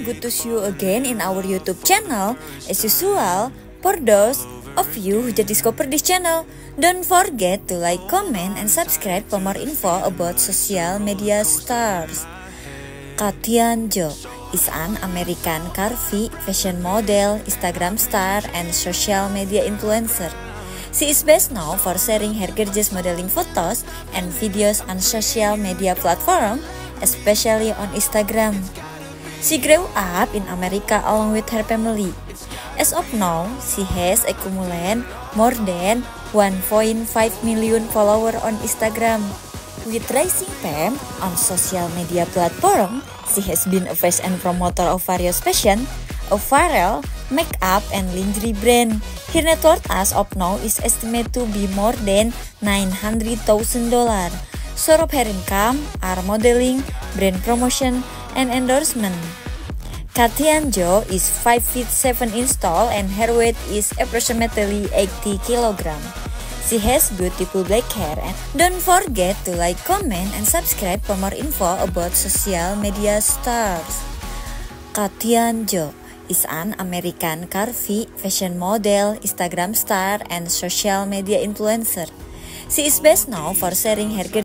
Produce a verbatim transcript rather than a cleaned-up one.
good to see you again in our YouTube channel. As usual, for those of you who just discovered this channel, don't forget to like, comment, and subscribe for more info about social media stars. Katyan Jo is an American curvy fashion model, Instagram star, and social media influencer. She is best known for sharing her gorgeous modeling photos and videos on social media platforms, especially on Instagram. She grew up in America along with her family. As of now, she has accumulated more than one point five million followers on Instagram. With rising fame on social media platform, she has been a face and promoter of various fashion, apparel, makeup, and lingerie brand. Her net worth as of now is estimated to be more than nine hundred thousand dollars. Source of her income are modeling, brand promotion, and endorsement. Katyan Jo is five feet seven inches tall and her weight is approximately eighty kilograms. She has beautiful black hair, and don't forget to like, comment, and subscribe for more info about social media stars. Katyan Jo is an American curvy fashion model, Instagram star, and social media influencer. She is best known for sharing her